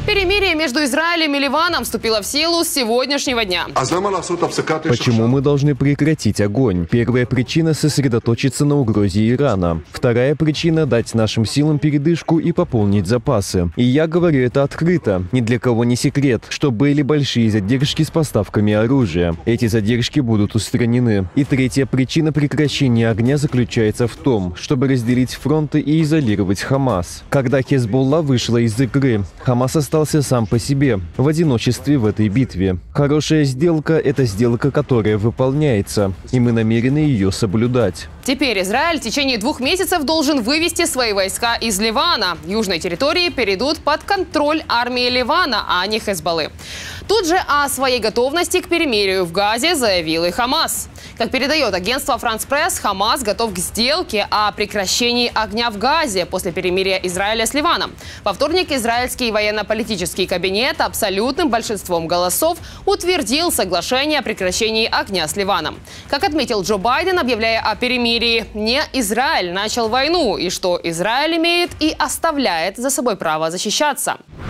Перемирие между Израилем и Ливаном вступило в силу с сегодняшнего дня. Почему мы должны прекратить огонь? Первая причина – сосредоточиться на угрозе Ирана. Вторая причина – дать нашим силам передышку и пополнить запасы. И я говорю это открыто. Ни для кого не секрет, что были большие задержки с поставками оружия. Эти задержки будут устранены. И третья причина прекращения огня заключается в том, чтобы разделить фронты и изолировать Хамас. Когда Хезболла вышла из игры, Хамас остался сам по себе, в одиночестве в этой битве. Хорошая сделка – это сделка, которая выполняется, и мы намерены ее соблюдать. Теперь Израиль в течение 2 месяцев должен вывести свои войска из Ливана. Южные территории перейдут под контроль армии Ливана, а не Хезболлы. Тут же о своей готовности к перемирию в Газе заявил и Хамас. Как передает агентство France Press, Хамас готов к сделке о прекращении огня в Газе после перемирия Израиля с Ливаном. Во вторник израильский военно-политический кабинет абсолютным большинством голосов утвердил соглашение о прекращении огня с Ливаном. Как отметил Джо Байден, объявляя о перемирии, не Израиль начал войну и что Израиль имеет и оставляет за собой право защищаться.